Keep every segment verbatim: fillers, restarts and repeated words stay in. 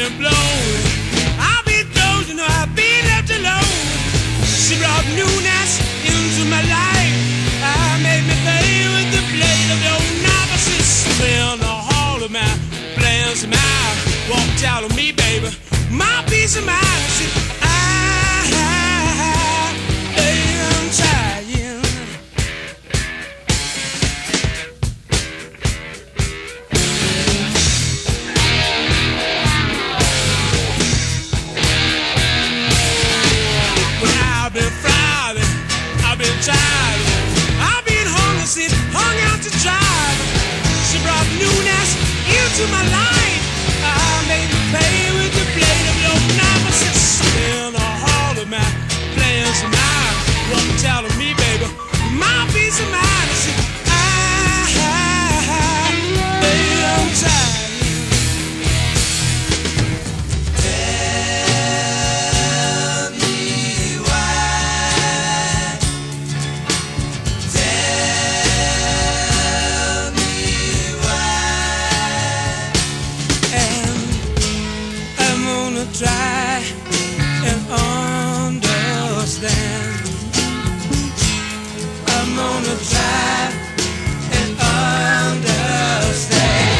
been blown, I've been told, you know, I've been left alone. She brought newness into my life. I made me play with the blade of the old novices. In the hall of my plans, my walked out on me, baby. My peace of mind. She, I, I, I am trying. Well, I've been Friday, I've been tired, I've been hungry, sit, hung out to dry. She brought newness into my life. I made me play with the blade of your nemesis. In the hall of my plans and I wasn't telling me, baby, my peace of mind. I said, I, I, I am tired. Tell me why. Tell me why. And I'm gonna try and understand. I'm gonna try and understand.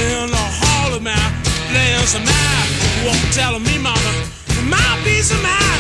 Telling me, mama, my peace of mind.